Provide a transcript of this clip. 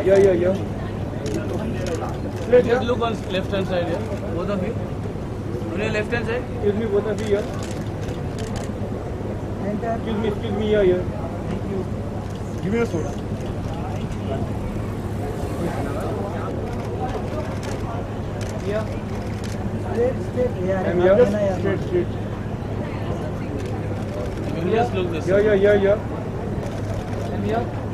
Yeah. Just look on left hand side here. Both of you. On your left hand side. Excuse me, both of you here. Excuse me, here. Thank you. Give me a soda. Yeah. Straight. Yeah. I'm here. Straight. You just look this way. Yeah. I'm here.